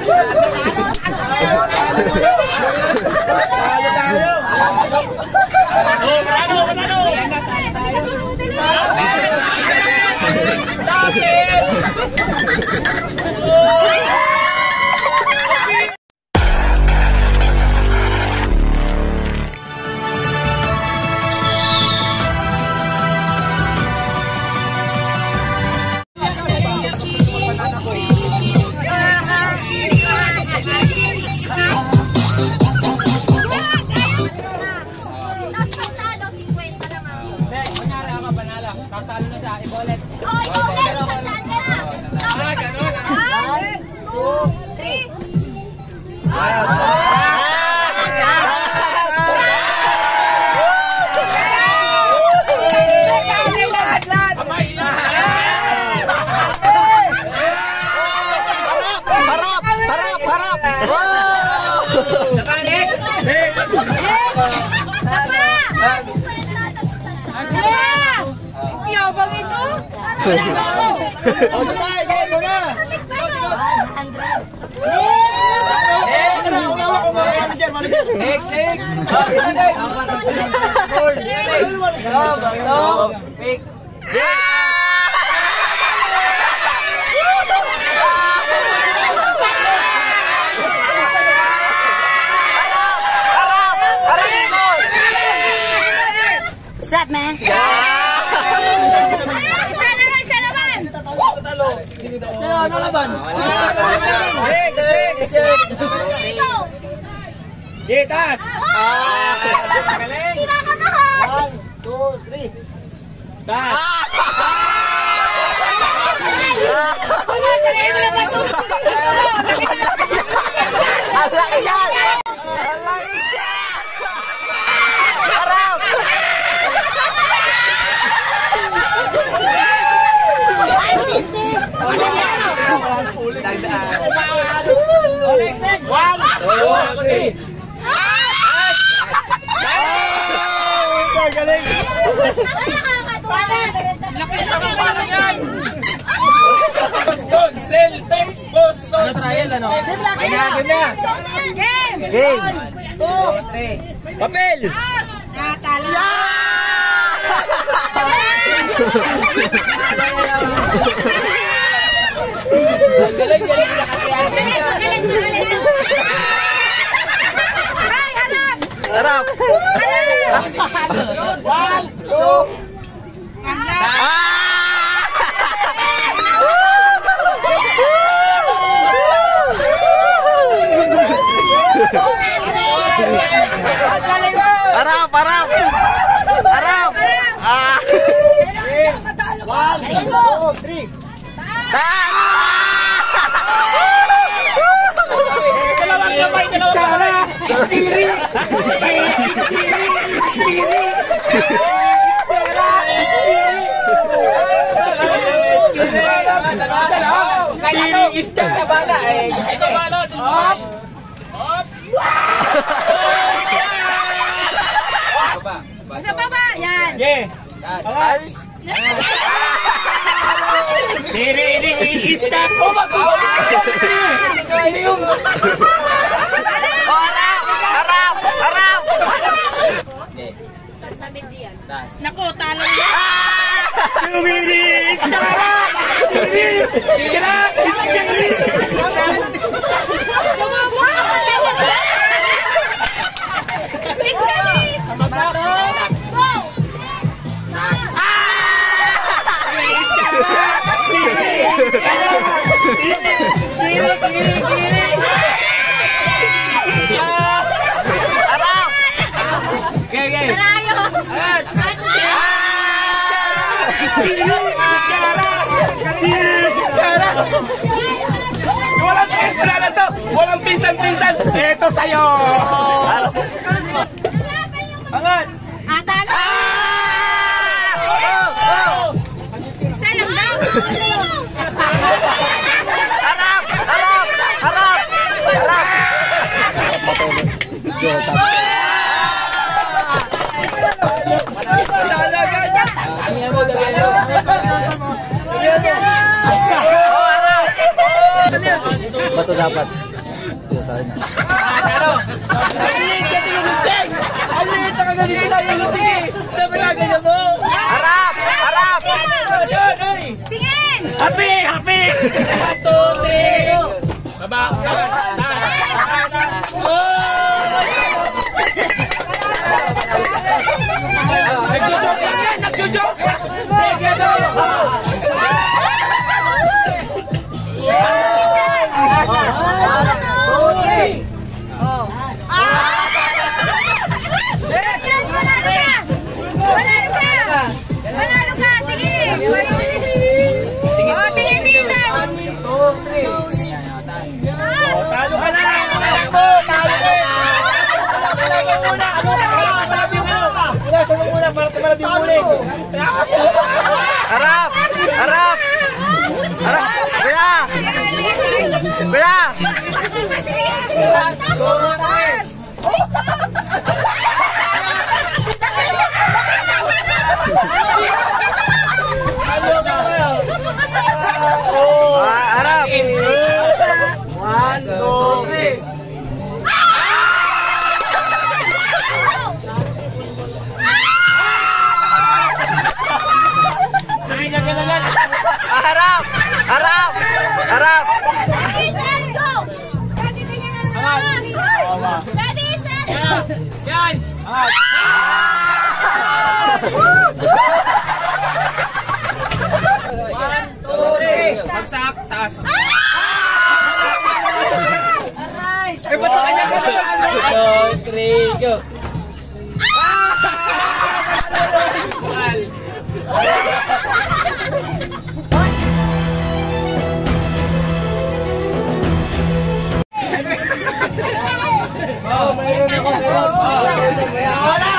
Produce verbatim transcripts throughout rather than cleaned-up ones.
Next, next. Pick. What's up, man? Isa naman, isa naman. Ano laban? Next, next. Gitas! Kinakatahan! One, two, three. Tas! Ang laki yan! Ang laki yan! Harap! One, two, three. Galing! Laki sa mga yan! Boston! Celtics! Boston! Ano trial, ano? Ay na, game na! Game! Game! Two, three. Papel! Nakatalo! Galing, galing! Galing, magaling, magaling! Ay, harap! Harap! One, two. Harap, harap! Harap! Ah! One, two, three. Dalawang kamay, dalawang kamay! Istiri! Istiri! Istiri! Istiri! Sa bala eh! Ito balon! Hop! Hop! Sa baba, yan! Yeah! Diri ini istat oh mag-harap! Harap! Harap! Harap! Naku, talo yan! Sumiris! Harap! Harap! Harap! Okay, okay. Walang pinsan na to! Walang pinsan-pinsan! Ito sa'yo! Angat! Ah, talo! Isa lang daw! Harap! Harap! Harap! Harap! Bato dapat. sa akin. Ano? Ang liit kasi yung lunting! Ang liit na kaganito lang yung lunting eh! Dapat na ganyan mo! Harap! Harap! Tingin! Happy! Happy! One, two, three! Baba! Taas! Taas! Taas! Oh! Nagjo-joke lang yan! Nagjo-joke! Talo ka na! Unasan mo muna para tumalab yung uling! Harap! Harap! Harap! Kuya! Kuya! Harap! One, two, three! Harap! Harap! Harap! Ready, set, go! Ready, ganyan na lang. Ready, set, go! Yan! One, two, three! Bagsak, taas! Eh, ba't sa kanya ka doon? One, two, three, go! Oh, mayroon ako. Wala!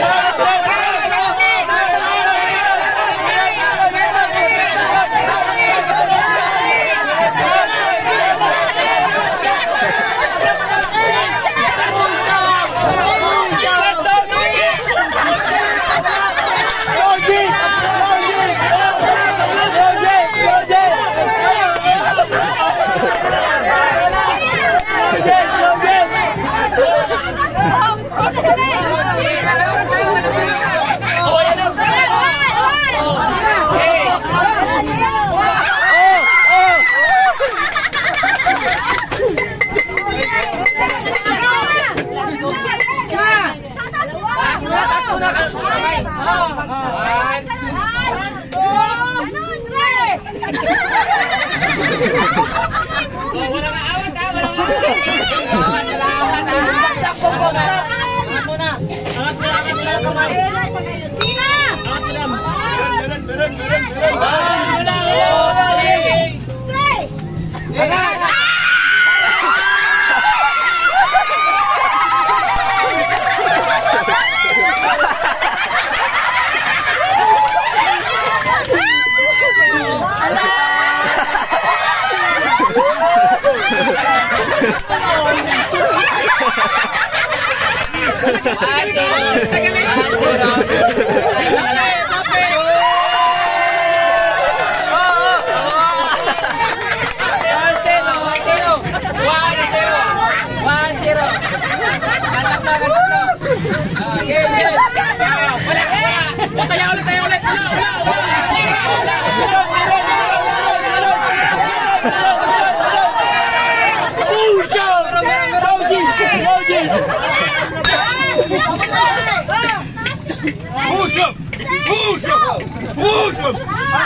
Push him! Push him! Push him!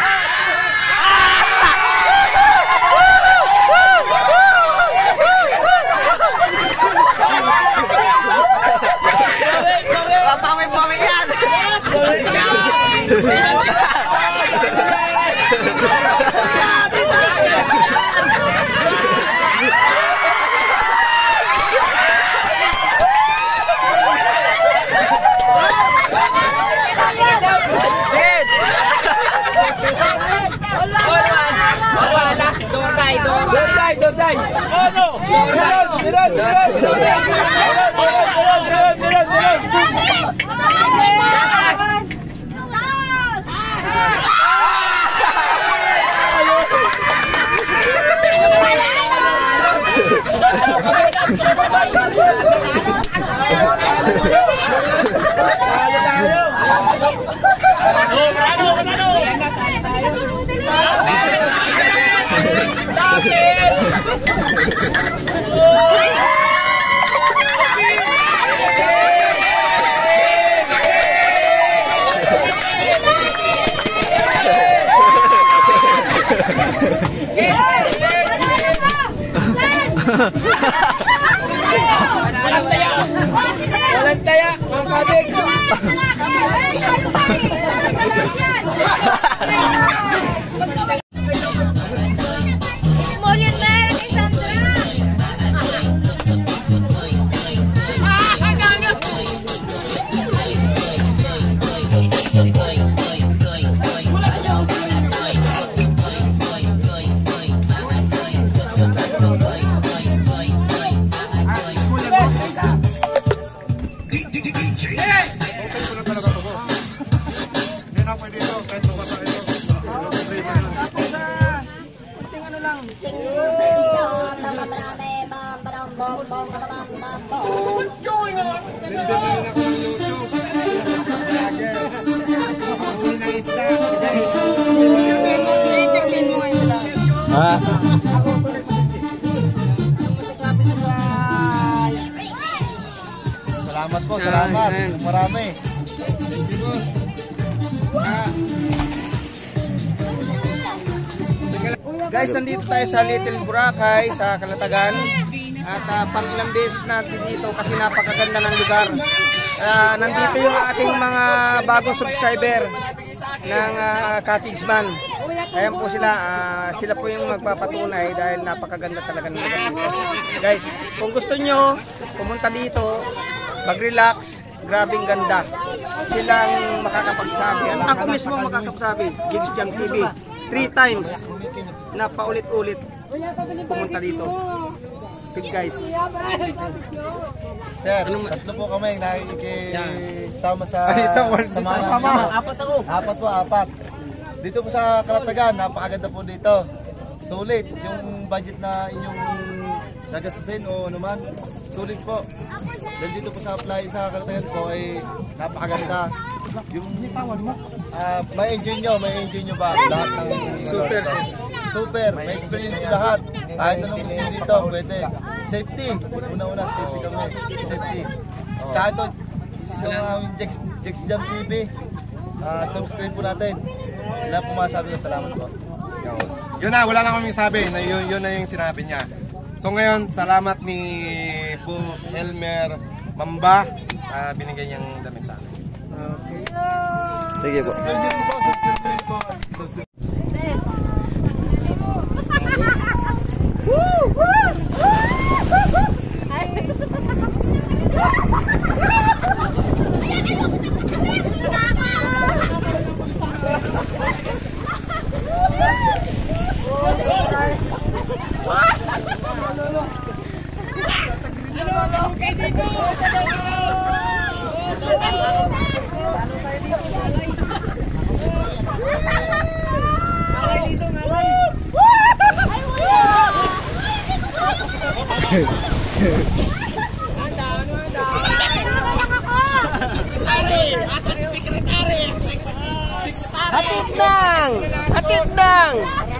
Pamay-pamay yan! Don't die! Oh no! Meron! Meron! Meron! Meron! Meron! Meron! Meron! Walang taya, mga kadik. Small yun, Mary, kay Sandra. Ah, hanggang. Ha? Salamat po, salamat. Marami. Guys, nandito tayo sa Little Boracay sa Calatagan. At uh, pang ilang beses natin dito kasi napakaganda ng lugar. Uh, nandito yung ating mga bagong subscriber ng uh, Cottage Man. Ayan po sila, uh, sila po yung magpapatunay dahil napakaganda talaga ng lugar dito. Guys, kung gusto nyo pumunta dito, mag-relax, grabing ganda. Silang makakapagsabi. At ako mismo makakapagsabi, Jigs Jam T V, three times na paulit-ulit pumunta dito. Big guys. Sir, tatlo po kami nakikisama sa Sama. Apat ako. Apat po, apat. Dito po sa Calatagan, napakaganda po dito. Sulit yung budget na inyong nagasasin o anuman. Sulit po. Dahil dito po sa apply sa Calatagan po ay napakaganda. Yung uh, may enjoy nyo, may enjoy nyo ba? Lahat ng super, super, may experience nyo lahat. Kahit anong gusto nyo dito, pwede. Safety, una-una safety kami. Safety. Tsaka ito, yung aming Jigs Jam T V. Uh, subscribe po natin. Wala po masasabi na salamat po. Yun na, wala lang kami sabi. Na yun, yun na yung sinabi niya. So ngayon, salamat ni Boss Elmer Mamba. Uh, binigay niyang damit sa akin. Okay. Sige po. Hatid nang! Hatid nang!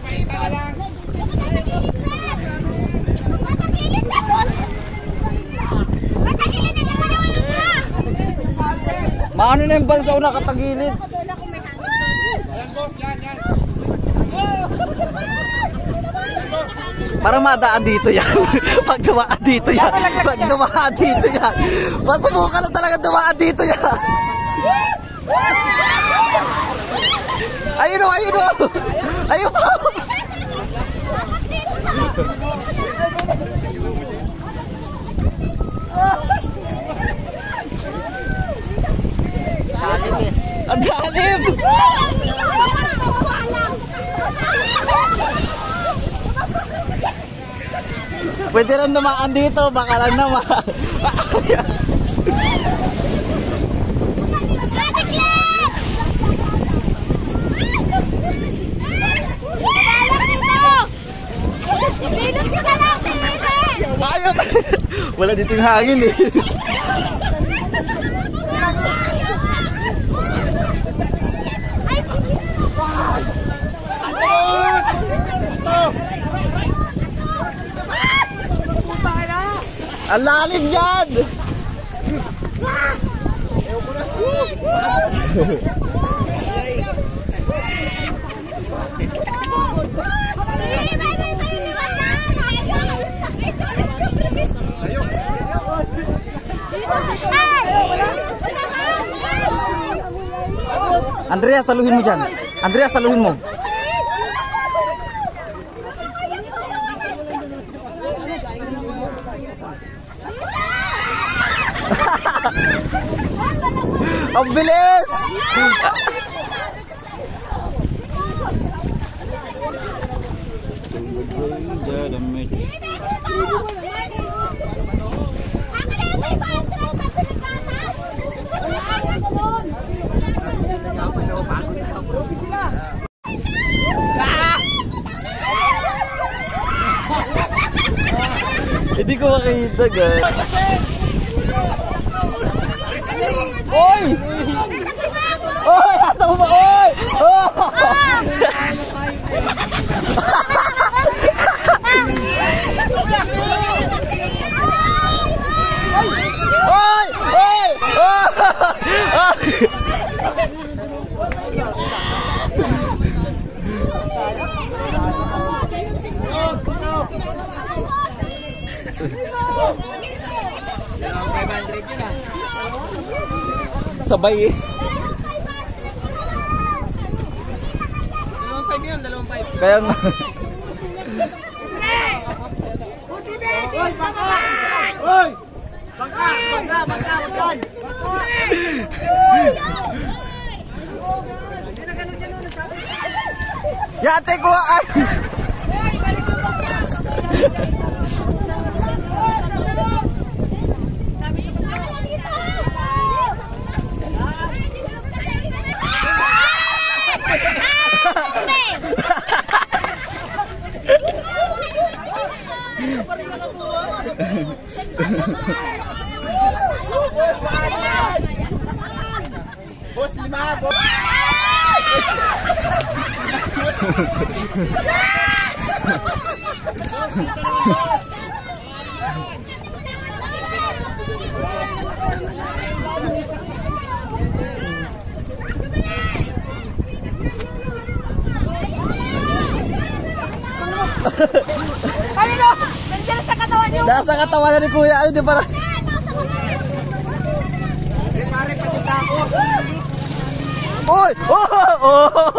Maano na yung balsa o nakatagilid? Parang madaan dito yan. Pag dumaan dito yan. Pag dumaan dito yan. Masubukan lang talaga dumaan dito yan. Ayun o, ayun o. Ayun po. Ang dalim. Pwede rin dumaan dito, baka lang naman. Ayaw, Wala dito yung hangin eh. Ang lalim dyan! Andrea, saluhin mo dyan. Andrea, saluhin mo. Ang bilis! Hindi ko makita, guys. Oy! Oy! Asa mo ba? Oy! Oh! Oy! Oy! Oh! Sabay eh. Dalawang five yun, dalawang five. Kaya nga. Oy, bangka! Oy! Bangka! Bangka! Bangka! Bangka! Yate ko ay! Bos lima, bos. Kanino? Nandiyan sa katawan niyo. Nasa katawan na ni Kuya. Ano di para? Oy! Oh! Oh!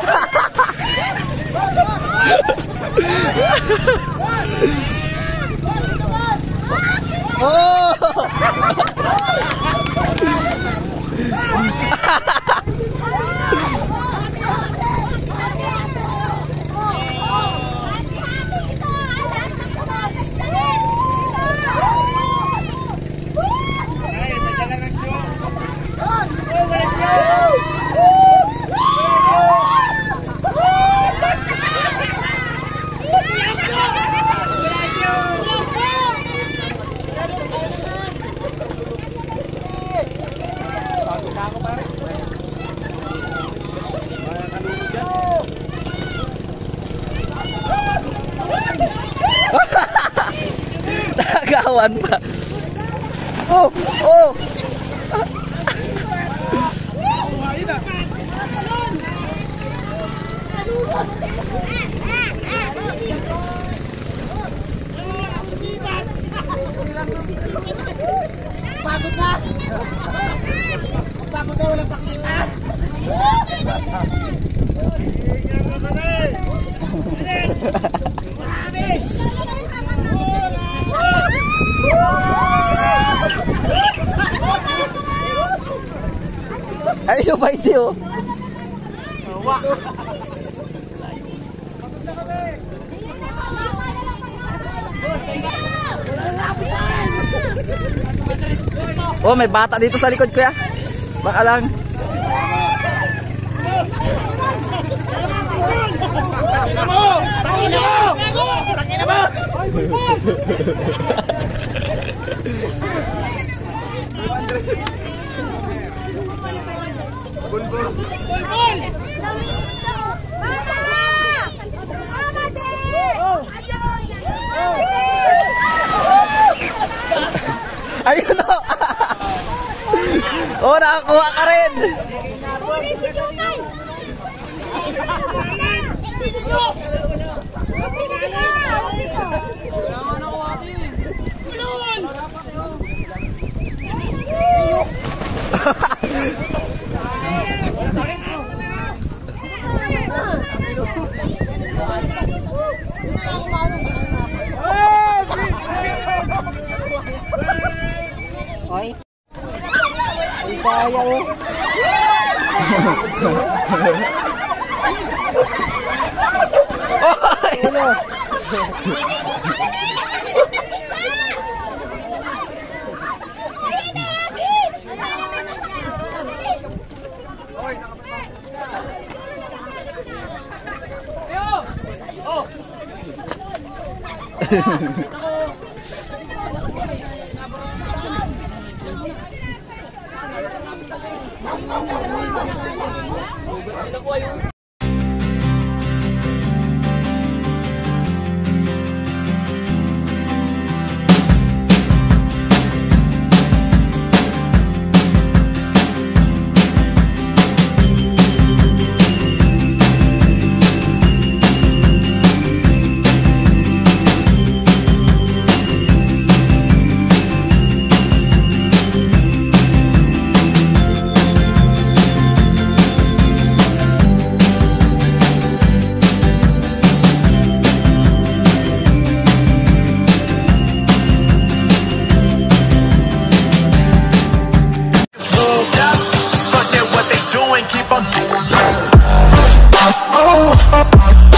Oh! Nagawan pa. Oh, oh. Pagod na! Pagod na, walang pakita! Ay, so ba ito? Oh, may bata dito sa likod, Kuya. Baka lang. Takina mo! Takina mo! Takina mo! Ayun o! Oh, nakakuha ka rin! Ay. Ay, kaya o. Ano? Keep on doing that. Oh, oh, oh.